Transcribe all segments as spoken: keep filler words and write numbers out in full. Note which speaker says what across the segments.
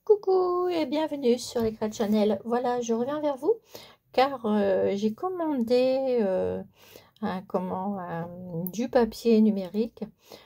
Speaker 1: Coucou et bienvenue sur l'écran Channel. Voilà, je reviens vers vous car euh, j'ai commandé euh, un, comment, un- du papier numérique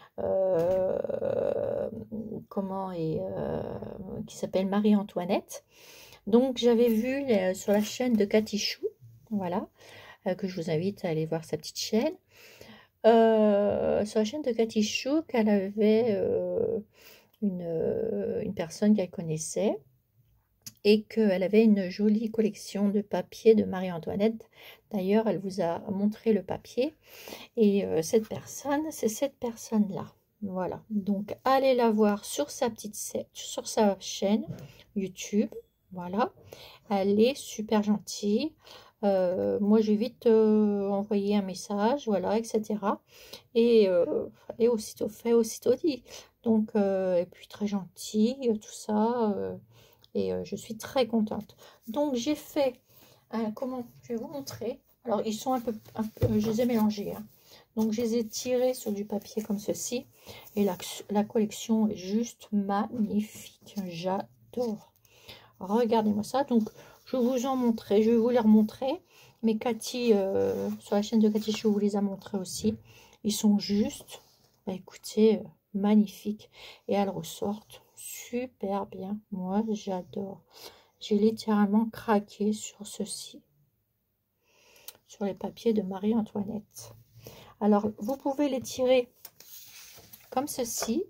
Speaker 1: euh, comment et euh, qui s'appelle Marie-Antoinette. Donc j'avais vu euh, sur la chaîne de Cathy Chou, voilà, euh, que je vous invite à aller voir sa petite chaîne. Euh, sur la chaîne de Cathy Chou, qu'elle avait euh, une, euh, une personne qu'elle connaissait et qu'elle avait une jolie collection de papier de Marie-Antoinette. D'ailleurs, elle vous a montré le papier. Et euh, cette personne, c'est cette personne-là. Voilà. Donc, allez la voir sur sa petite sur sa chaîne YouTube. Voilà. Elle est super gentille. Euh, moi, j'ai vite euh, envoyé un message, voilà, et cetera. Et, euh, et aussitôt fait, aussitôt dit. Donc, euh, et puis très gentille, tout ça. Euh, et euh, je suis très contente. Donc j'ai fait un, comment je vais vous montrer. Alors ils sont un peu, un peu je les ai mélangés, hein. Donc je les ai tirés sur du papier comme ceci et la, la collection est juste magnifique, j'adore. Regardez-moi ça. Donc je vais vous en montrer, je vais vous les remontrer, mais Cathy euh, sur la chaîne de Cathy je vous les a montrés aussi. Ils sont juste, bah, écoutez, euh, magnifiques et elles ressortent super bien. Moi j'adore. J'ai littéralement craqué sur ceci, sur les papiers de Marie-Antoinette. Alors vous pouvez les tirer comme ceci,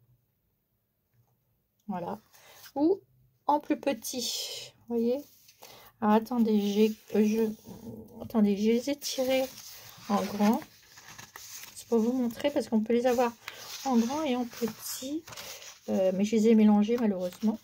Speaker 1: voilà, ou en plus petit, vous voyez. Alors attendez, j'ai je attendez, je les ai tirés en grand. C'est pour vous montrer parce qu'on peut les avoir en grand et en petit, euh, mais je les ai mélangés malheureusement.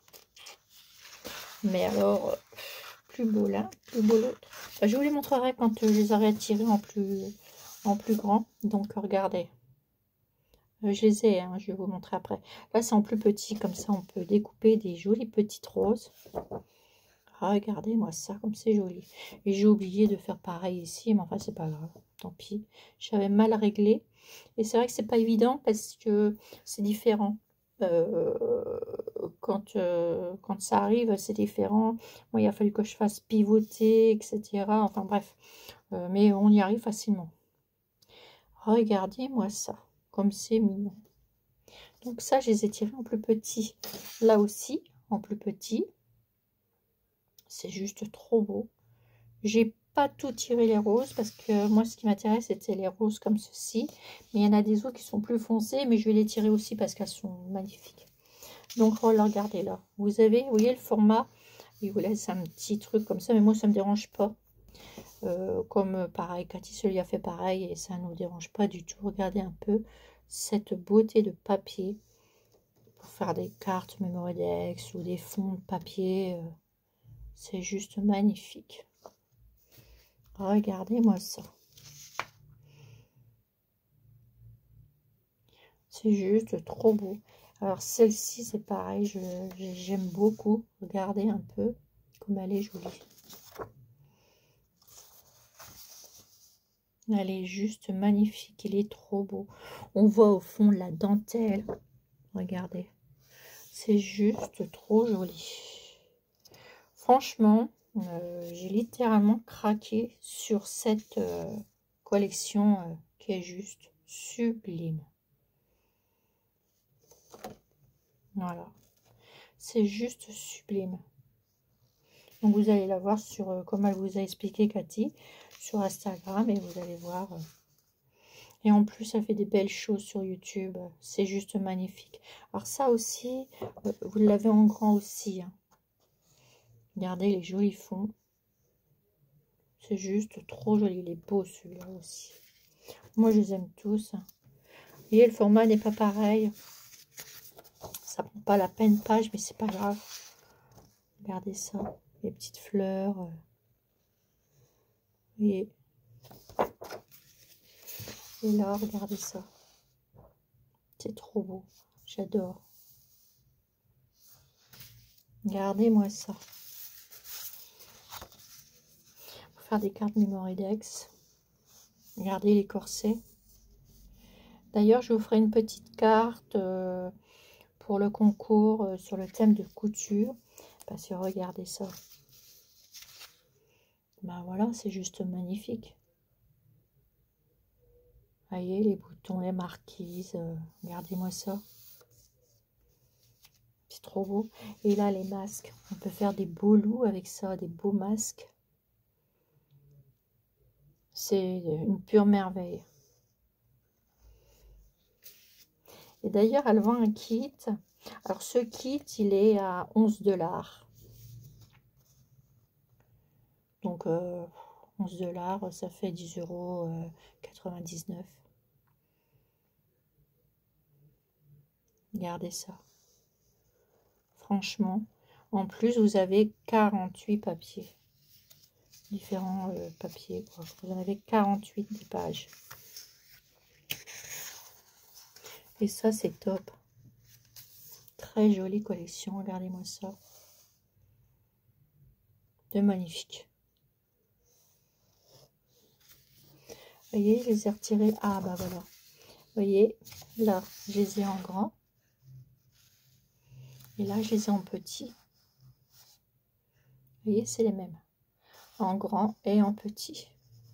Speaker 1: Mais alors, plus beau l'un, plus beau l'autre. Enfin, je vous les montrerai quand je les aurai tirés en plus, en plus grand. Donc regardez, euh, je les ai, hein, je vais vous montrer après. Là c'est en plus petit, comme ça on peut découper des jolies petites roses. Regardez-moi ça, comme c'est joli. Et j'ai oublié de faire pareil ici, mais enfin c'est pas grave, tant pis. J'avais mal réglé. Et c'est vrai que c'est pas évident parce que c'est différent. Euh, quand, euh, quand ça arrive, c'est différent. Moi, il a fallu que je fasse pivoter, et cetera. Enfin bref, euh, mais on y arrive facilement. Regardez-moi ça, comme c'est mignon. Donc ça, je les ai tirés en plus petit. Là aussi, en plus petit. C'est juste trop beau. J'ai pas tout tiré les roses parce que moi ce qui m'intéresse c'était les roses comme ceci, mais il y en a des autres qui sont plus foncées, mais je vais les tirer aussi parce qu'elles sont magnifiques. Donc regardez là, vous avez, vous voyez le format, il vous laisse un petit truc comme ça, mais moi ça me dérange pas. Euh, comme pareil, Cathy se lui a fait pareil et ça ne nous dérange pas du tout. Regardez un peu cette beauté de papier pour faire des cartes Mémoridex ou des fonds de papier, euh, c'est juste magnifique. Regardez-moi ça. C'est juste trop beau. Alors celle-ci, c'est pareil, j'aime beaucoup. Regardez un peu comme elle est jolie. Elle est juste magnifique, il est trop beau. On voit au fond la dentelle. Regardez. C'est juste trop joli. Franchement, euh, j'ai littéralement craqué sur cette euh, collection euh, qui est juste sublime. Voilà, c'est juste sublime. Donc vous allez la voir sur, euh, comme elle vous a expliqué Cathy, sur Instagram, et vous allez voir. Euh, et en plus, elle fait des belles choses sur YouTube. C'est juste magnifique. Alors ça aussi, euh, vous l'avez en grand aussi, hein. Regardez les jolis fonds. C'est juste trop joli. Il est beau celui-là aussi. Moi, je les aime tous. Et le format n'est pas pareil. Ça prend pas la peine page, mais c'est pas grave. Regardez ça. Les petites fleurs. Vous voyez. Et là, regardez ça. C'est trop beau. J'adore. Regardez-moi ça. Pour faire des cartes Mémoridex. Regardez les corsets. D'ailleurs, je vous ferai une petite carte euh, pour le concours euh, sur le thème de couture. Parce que regardez ça. Ben voilà, c'est juste magnifique. Voyez les boutons, les marquises. Euh, regardez-moi ça. C'est trop beau. Et là, les masques. On peut faire des beaux loups avec ça, des beaux masques. C'est une pure merveille. Et d'ailleurs, elle vend un kit. Alors, ce kit, il est à onze dollars. Donc, euh, onze dollars, ça fait dix euros quatre-vingt-dix-neuf. Regardez ça. Franchement, en plus, vous avez quarante-huit papiers. Différents euh, papiers, quoi. Vous en avez quarante-huit des pages. Et ça, c'est top. Très jolie collection. Regardez-moi ça. De magnifique. Vous voyez, je les ai retirés. Ah, bah voilà. Vous voyez, là, je les ai en grand. Et là, je les ai en petit. Vous voyez, c'est les mêmes. En grand et en petit.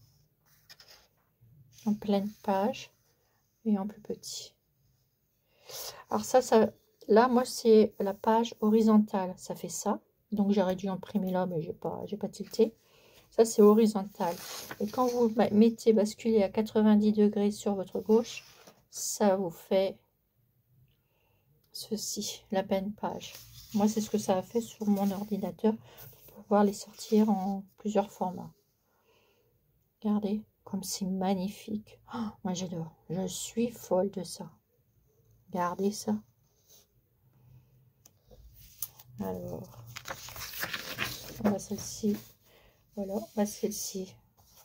Speaker 1: En pleine page et en plus petit. Alors ça, ça là, moi, c'est la page horizontale. Ça fait ça. Donc, j'aurais dû imprimer là, mais j'ai pas, j'ai pas tilté. Ça, c'est horizontal. Et quand vous mettez basculer à quatre-vingt-dix degrés sur votre gauche, ça vous fait ceci, la pleine page. Moi, c'est ce que ça a fait sur mon ordinateur pour pouvoir les sortir en plusieurs formats. Regardez, comme c'est magnifique. Oh, moi, j'adore. Je suis folle de ça. Regardez ça. Alors, on va celle-ci. Voilà, bah celle-ci.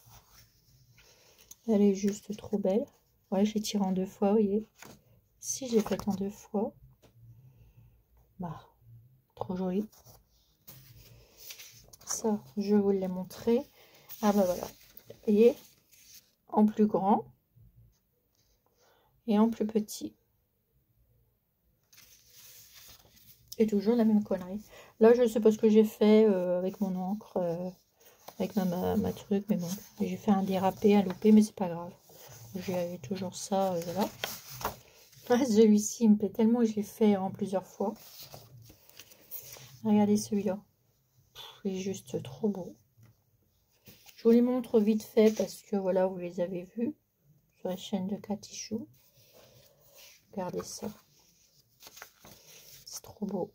Speaker 1: Elle est juste trop belle. Ouais, j'ai tiré en deux fois, vous voyez. Si j'ai fait en deux fois. Bah, trop joli. Ça, je vous l'ai montré. Ah bah voilà. Vous voyez, en plus grand et en plus petit. Et toujours la même connerie. Là, je sais pas ce que j'ai fait euh, avec mon encre, euh, avec ma, ma, ma truc, mais bon, j'ai fait un dérapé, un loupé, mais c'est pas grave. J'ai toujours ça, euh, voilà. Ah, celui-ci, il me plaît tellement que je l'ai fait en plusieurs fois. Regardez celui-là. Il est juste trop beau. Je vous les montre vite fait parce que voilà, vous les avez vus sur la chaîne de Cathy Chou. Regardez ça. C'est trop beau.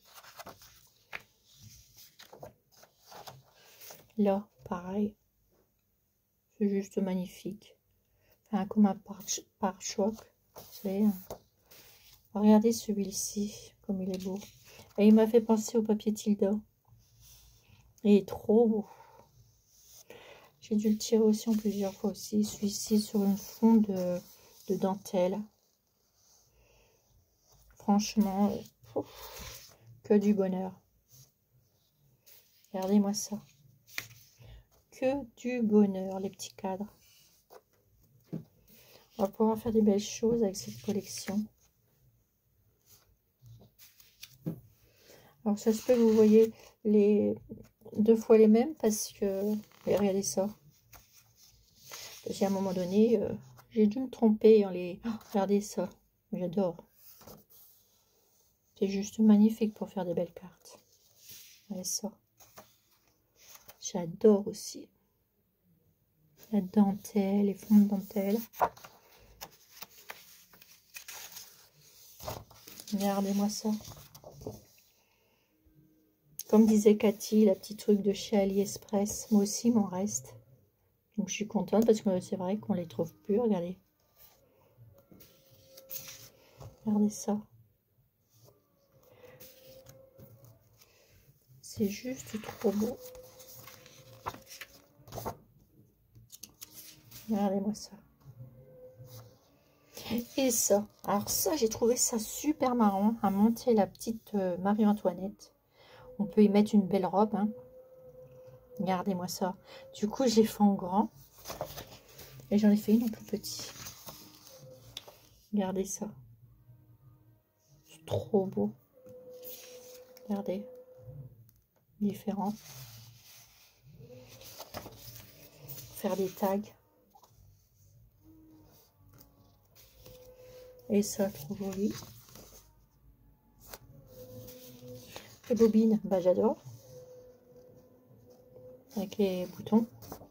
Speaker 1: Là, pareil. C'est juste magnifique. Enfin, comme un pare-choc. Vous savez, hein. Regardez celui-ci, comme il est beau. Et il m'a fait penser au papier Tilda. Il est trop beau. J'ai dû le tirer aussi en plusieurs fois aussi. Celui-ci sur un fond de, de dentelle. Franchement, ouf, que du bonheur. Regardez-moi ça. Que du bonheur, les petits cadres. On va pouvoir faire des belles choses avec cette collection. Alors ça se peut que vous voyez les deux fois les mêmes parce que... Et regardez ça. Parce qu'à un moment donné, euh, j'ai dû me tromper en les... Oh, regardez ça. J'adore. C'est juste magnifique pour faire des belles cartes. Regardez ça. J'adore aussi. La dentelle, les fonds de dentelle. Regardez-moi ça. Comme disait Cathy, la petite truc de chez AliExpress, moi aussi, il m'en reste. Donc, je suis contente parce que c'est vrai qu'on les trouve plus. Regardez. Regardez ça. C'est juste trop beau. Regardez-moi ça. Et ça. Alors ça, j'ai trouvé ça super marrant à monter la petite euh, Marie-Antoinette. On peut y mettre une belle robe. Hein. Regardez-moi ça. Du coup, j'ai fait en grand. Et j'en ai fait une en plus petit. Regardez ça. C'est trop beau. Regardez, différent. Faire des tags. Et ça, trop joli. Les bobines, bah j'adore. Avec les boutons.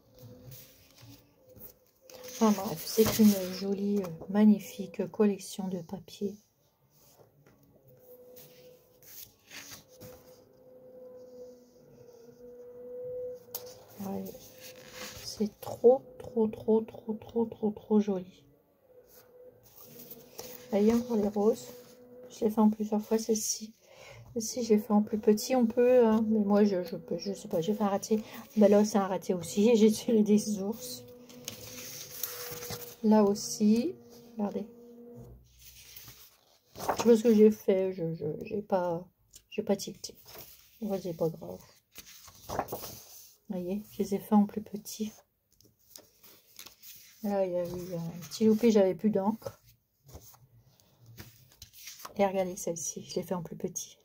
Speaker 1: Enfin bref, c'est une jolie, magnifique collection de papier. Ouais, c'est trop, trop, trop, trop, trop, trop, trop joli. Là, il y a encore les roses. Je l'ai fait en plusieurs fois, celle-ci. Si j'ai fait en plus petit, on peut, hein, mais moi je, je peux, je sais pas, j'ai fait un raté. Ben là c'est un raté aussi, j'ai tiré des ours. Là aussi, regardez. Je sais pas ce que j'ai fait, je, je, j'ai pas, j'ai pas tilté. Ouais, c'est pas grave. Vous voyez, je les ai fait en plus petit. Là il y a eu un petit loupé, j'avais plus d'encre. Et regardez celle-ci, je l'ai fait en plus petit.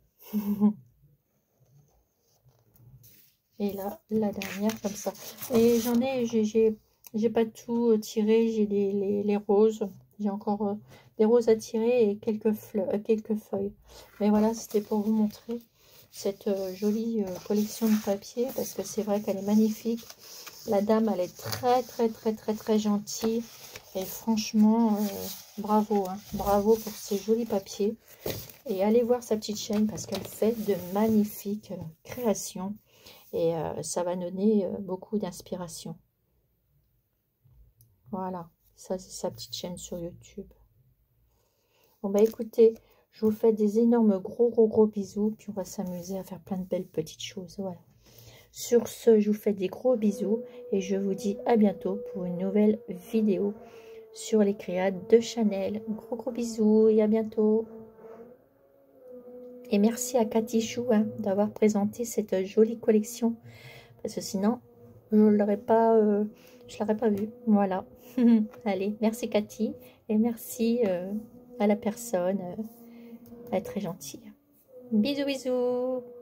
Speaker 1: Et là, la dernière comme ça. Et j'en ai, j'ai j'ai pas tout tiré, j'ai les, les, les roses. J'ai encore euh, des roses à tirer et quelques, fleurs, euh, quelques feuilles. Mais voilà, c'était pour vous montrer cette euh, jolie euh, collection de papier. Parce que c'est vrai qu'elle est magnifique. La dame, elle est très, très, très, très, très gentille. Et franchement, euh, bravo. Hein, bravo pour ces jolis papiers. Et allez voir sa petite chaîne parce qu'elle fait de magnifiques euh, créations. Et euh, ça va donner euh, beaucoup d'inspiration. Voilà, ça c'est sa petite chaîne sur YouTube. Bon bah écoutez, je vous fais des énormes gros gros gros bisous. Puis on va s'amuser à faire plein de belles petites choses. Voilà. Sur ce, je vous fais des gros bisous. Et je vous dis à bientôt pour une nouvelle vidéo sur les créas de Chanel. Gros gros bisous et à bientôt. Et merci à Cathy Chou hein, d'avoir présenté cette jolie collection. Parce que sinon, je ne l'aurais pas, euh, je l'aurais pas vu. Voilà. Allez, merci Cathy. Et merci euh, à la personne. Euh, elle est très gentille. Bisous, bisous.